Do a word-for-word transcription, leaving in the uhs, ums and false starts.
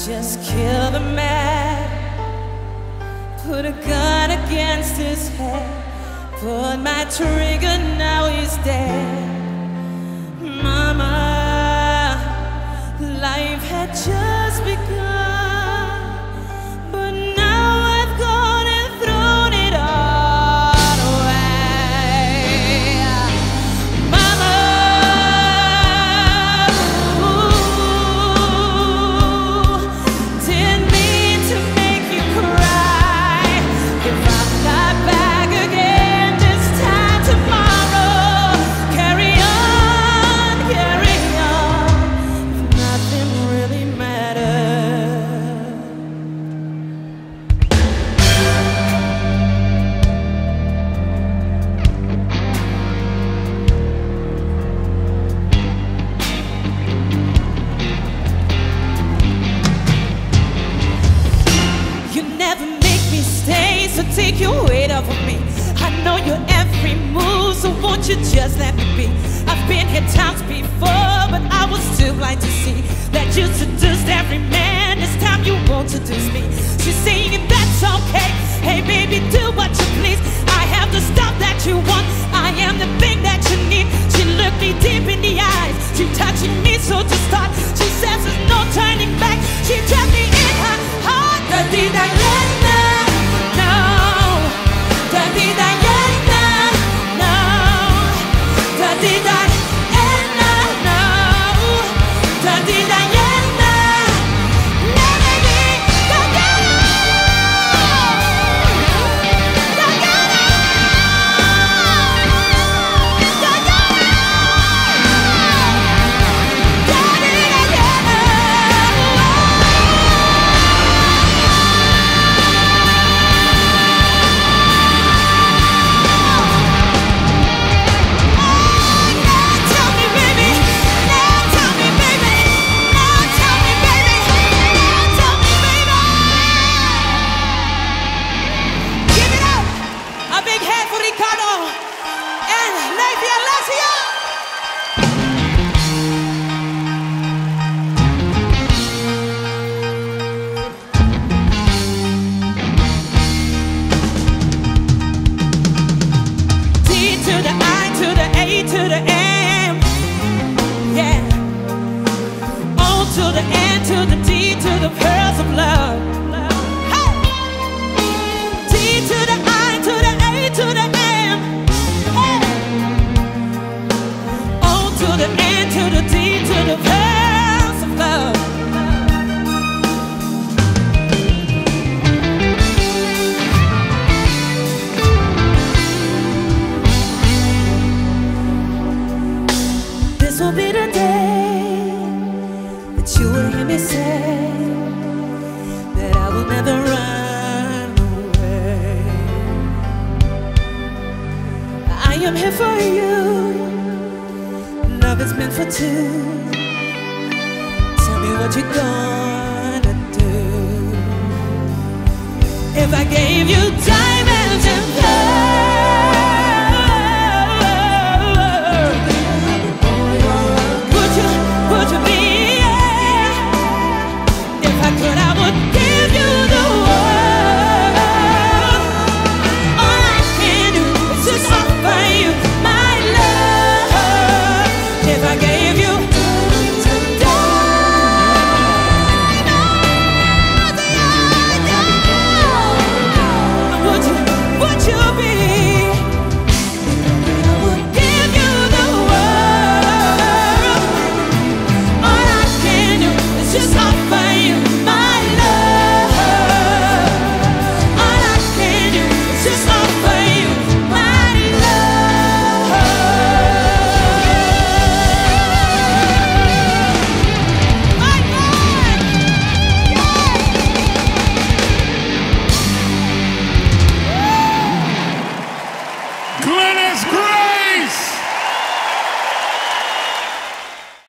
just kill the man, put a gun against his head, pulled my trigger, now he's dead. Mama, life had just begun, but now I've gone and thrown it all away. Mama, ooh, didn't mean to make you cry. If I'm not back again this time tomorrow, carry on, carry on, nothing really matters. You never make me stay, so take your weight off of me. I know your every move, so won't you just let me be? I've been here times before, but I was too blind to see that you seduced every man. This time you won't seduce me. She's saying that's okay. Hey baby, do what you please. I have the stuff that you want, I am the thing that you need. She looked me deep in the eyes, she touching me so to start. She says there's no turning back, she trapped me in her heart. Dirty Diana, no. Dirty Diana, no. Dirty Diana, no. Dirty Diana, let me be Diana. Diana, Diana, Dirty Diana. To the M, yeah. O to the N to the D to the pearls of love. Hey! T to the I to the A to the M. Hey! O to the N to the D to the pearls of love. This will be the day that you will hear me say that I will never run away. I am here for you. Love is meant for two. Tell me what you're gonna do. If I gave you time